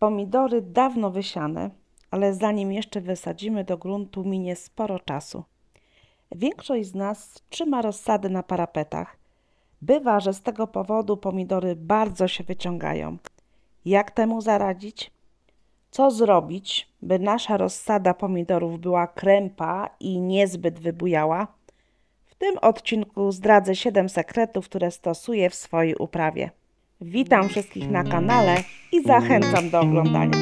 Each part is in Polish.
Pomidory dawno wysiane, ale zanim jeszcze wysadzimy do gruntu, minie sporo czasu. Większość z nas trzyma rozsady na parapetach. Bywa, że z tego powodu pomidory bardzo się wyciągają. Jak temu zaradzić? Co zrobić, by nasza rozsada pomidorów była krępa i niezbyt wybujała? W tym odcinku zdradzę 7 sekretów, które stosuję w swojej uprawie. Witam wszystkich na kanale i zachęcam do oglądania.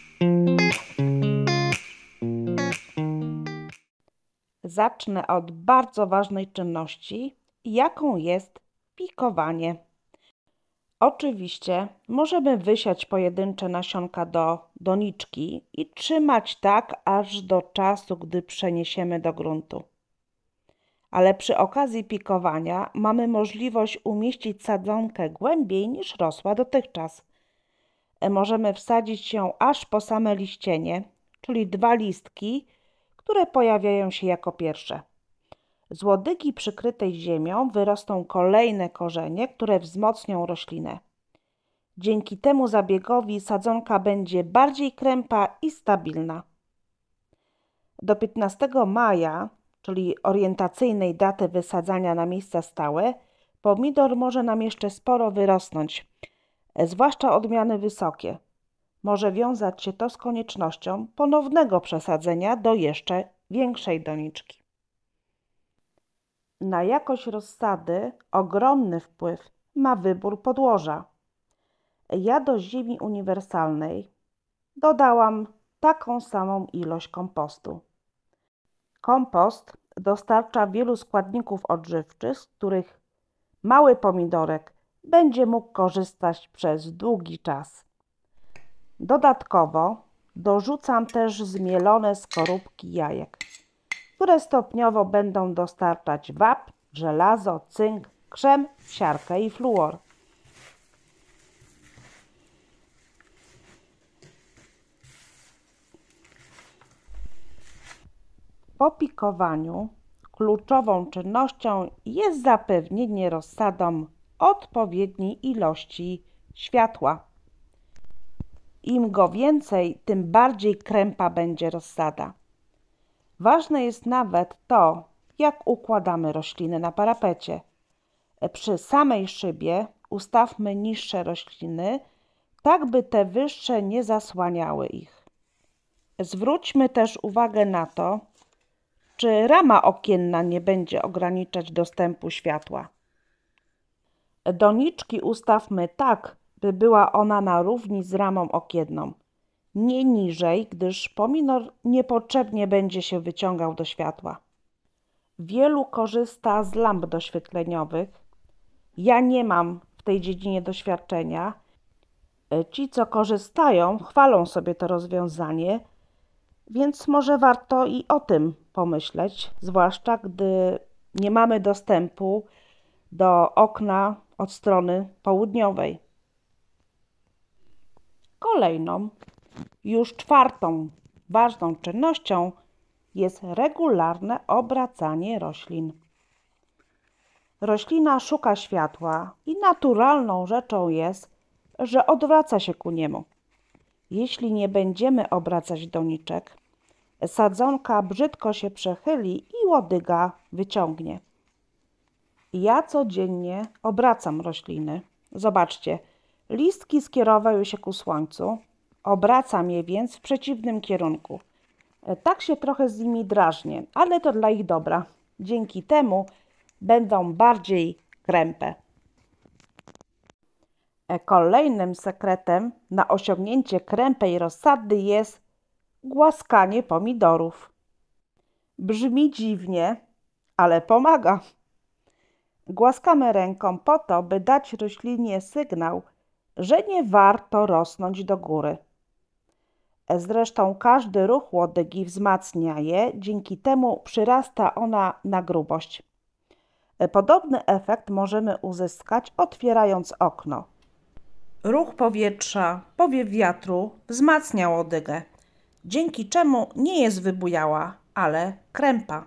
Zacznę od bardzo ważnej czynności, jaką jest pikowanie. Oczywiście możemy wysiać pojedyncze nasionka do doniczki i trzymać tak aż do czasu, gdy przeniesiemy do gruntu. Ale przy okazji pikowania mamy możliwość umieścić sadzonkę głębiej niż rosła dotychczas. Możemy wsadzić ją aż po same liścienie, czyli 2 listki, które pojawiają się jako pierwsze. Z łodygi przykrytej ziemią wyrosną kolejne korzenie, które wzmocnią roślinę. Dzięki temu zabiegowi sadzonka będzie bardziej krępa i stabilna. Do 15 maja, czyli orientacyjnej daty wysadzania na miejsca stałe, pomidor może nam jeszcze sporo wyrosnąć, zwłaszcza odmiany wysokie. Może wiązać się to z koniecznością ponownego przesadzenia do jeszcze większej doniczki. Na jakość rozsady ogromny wpływ ma wybór podłoża. Ja do ziemi uniwersalnej dodałam taką samą ilość kompostu. Kompost dostarcza wielu składników odżywczych, z których mały pomidorek będzie mógł korzystać przez długi czas. Dodatkowo dorzucam też zmielone skorupki jajek, które stopniowo będą dostarczać wapń, żelazo, cynk, krzem, siarkę i fluor. Po pikowaniu kluczową czynnością jest zapewnienie rozsadom odpowiedniej ilości światła. Im go więcej, tym bardziej krępa będzie rozsada. Ważne jest nawet to, jak układamy rośliny na parapecie. Przy samej szybie ustawmy niższe rośliny, tak by te wyższe nie zasłaniały ich. Zwróćmy też uwagę na to, czy rama okienna nie będzie ograniczać dostępu światła. Doniczki ustawmy tak, by była ona na równi z ramą okienną. Nie niżej, gdyż pomidor niepotrzebnie będzie się wyciągał do światła. Wielu korzysta z lamp doświetleniowych. Ja nie mam w tej dziedzinie doświadczenia. Ci, co korzystają, chwalą sobie to rozwiązanie, więc może warto i o tym pomyśleć, zwłaszcza gdy nie mamy dostępu do okna od strony południowej. Kolejną, już 4. ważną czynnością jest regularne obracanie roślin. Roślina szuka światła i naturalną rzeczą jest, że odwraca się ku niemu. Jeśli nie będziemy obracać doniczek, sadzonka brzydko się przechyli i łodyga wyciągnie. Ja codziennie obracam rośliny. Zobaczcie, listki skierowały się ku słońcu, obracam je więc w przeciwnym kierunku. Tak się trochę z nimi drażnię, ale to dla ich dobra. Dzięki temu będą bardziej krępe. Kolejnym sekretem na osiągnięcie krępej rozsady jest głaskanie pomidorów. Brzmi dziwnie, ale pomaga. Głaskamy ręką po to, by dać roślinie sygnał, że nie warto rosnąć do góry. Zresztą każdy ruch łodygi wzmacnia je, dzięki temu przyrasta ona na grubość. Podobny efekt możemy uzyskać, otwierając okno. Ruch powietrza, powiew wiatru wzmacnia łodygę, dzięki czemu nie jest wybujała, ale krępa.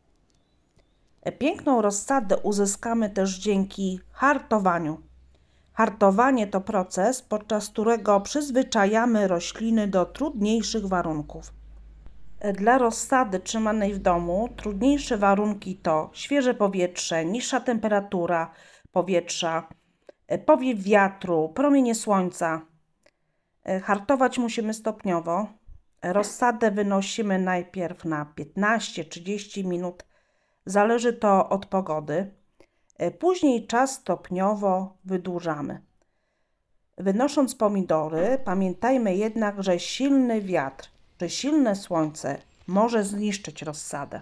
Piękną rozsadę uzyskamy też dzięki hartowaniu. Hartowanie to proces, podczas którego przyzwyczajamy rośliny do trudniejszych warunków. Dla rozsady trzymanej w domu trudniejsze warunki to świeże powietrze, niższa temperatura powietrza, powiew wiatru, promienie słońca. Hartować musimy stopniowo. Rozsadę wynosimy najpierw na 15-30 minut, zależy to od pogody. Później czas stopniowo wydłużamy. Wynosząc pomidory, pamiętajmy jednak, że silny wiatr czy silne słońce może zniszczyć rozsadę.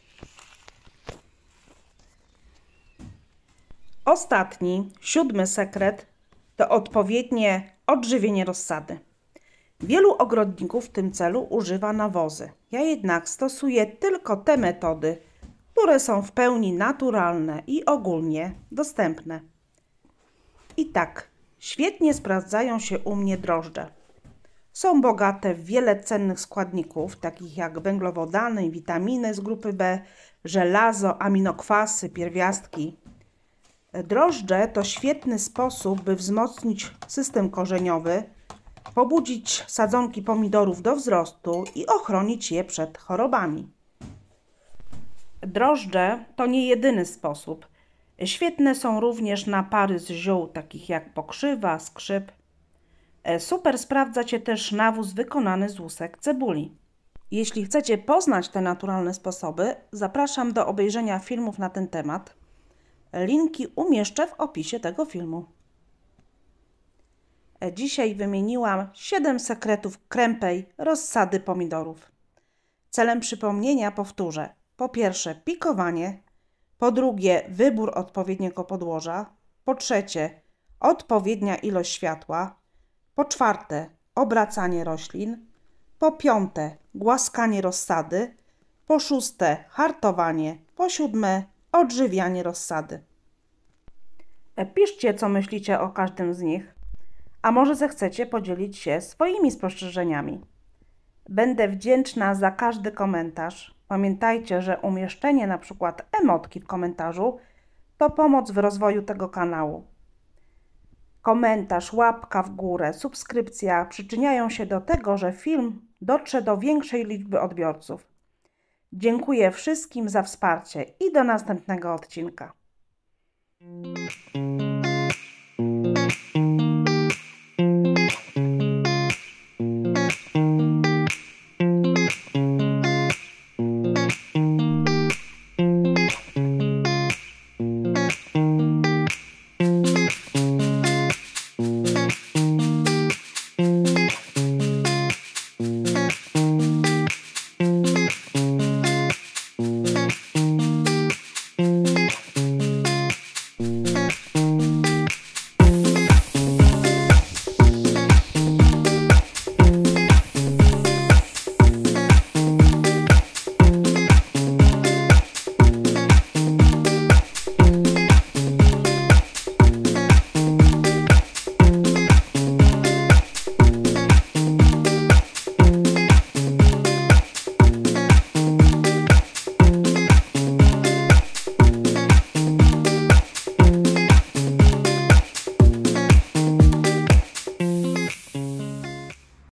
Ostatni, 7. sekret to odpowiednie odżywienie rozsady. Wielu ogrodników w tym celu używa nawozy. Ja jednak stosuję tylko te metody, które są w pełni naturalne i ogólnie dostępne. I tak, świetnie sprawdzają się u mnie drożdże. Są bogate w wiele cennych składników, takich jak węglowodany, witaminy z grupy B, żelazo, aminokwasy, pierwiastki. Drożdże to świetny sposób, by wzmocnić system korzeniowy, pobudzić sadzonki pomidorów do wzrostu i ochronić je przed chorobami. Drożdże to nie jedyny sposób. Świetne są również napary z ziół, takich jak pokrzywa, skrzyp. Super sprawdza się też nawóz wykonany z łusek cebuli. Jeśli chcecie poznać te naturalne sposoby, zapraszam do obejrzenia filmów na ten temat. Linki umieszczę w opisie tego filmu. Dzisiaj wymieniłam 7 sekretów krępej rozsady pomidorów. Celem przypomnienia powtórzę: po pierwsze pikowanie, po drugie wybór odpowiedniego podłoża, po trzecie odpowiednia ilość światła, po czwarte obracanie roślin, po piąte głaskanie rozsady, po szóste hartowanie, po siódme odżywianie rozsady. Piszcie, co myślicie o każdym z nich, a może zechcecie podzielić się swoimi spostrzeżeniami. Będę wdzięczna za każdy komentarz. Pamiętajcie, że umieszczenie na przykład emotki w komentarzu to pomoc w rozwoju tego kanału. Komentarz, łapka w górę, subskrypcja przyczyniają się do tego, że film dotrze do większej liczby odbiorców. Dziękuję wszystkim za wsparcie i do następnego odcinka.